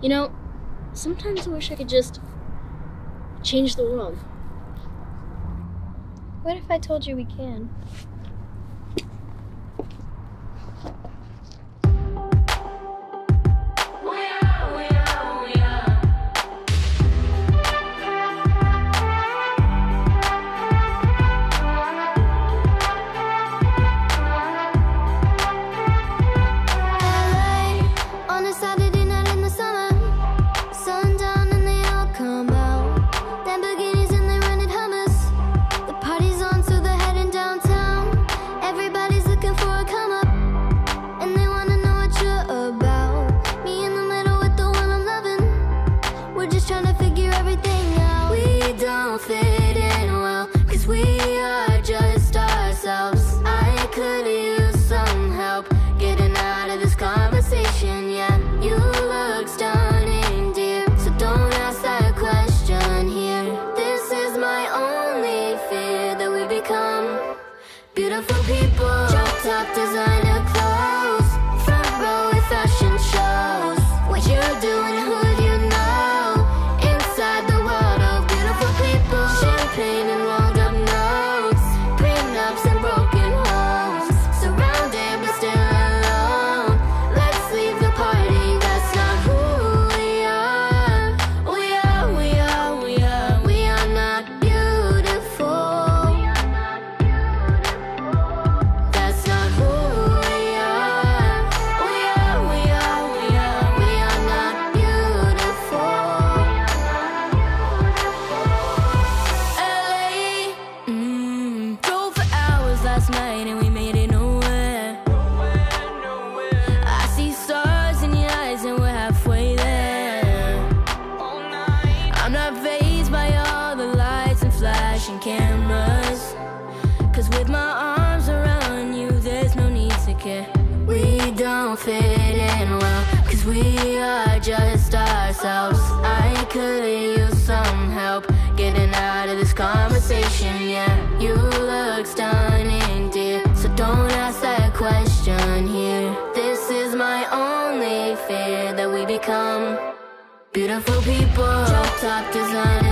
You know, sometimes I wish I could just change the world. What if I told you we can? Fit in well, 'cause we are just ourselves. I could use some help getting out of this conversation, yeah. You look stunning, dear, so don't ask that question here. This is my only fear, that we become beautiful people. Drop top designer clothes, front row at fashion shows. What you're doing, who do you know? Inside the world of beautiful people. Champagne and rolled up notes, prenups and broken homes. Surrounded but still alone. Let's leave the party, that's not who we are. We are, we are, we are, we are not beautiful. That's not who we are. We are, we are, we are, we are not beautiful. LA, drove for hours last night and we made it nowhere. I see stars in your eyes and we're halfway there. I'm not fazed by all the lights and flashing cameras, 'cause with my arms around you there's no need to care. We don't fit in well, 'cause we are just ourselves. I could use some help getting out of this conversation, yeah. You look stunning, dear, so don't ask that question here. This is my only fear, that we become beautiful people. Drop top design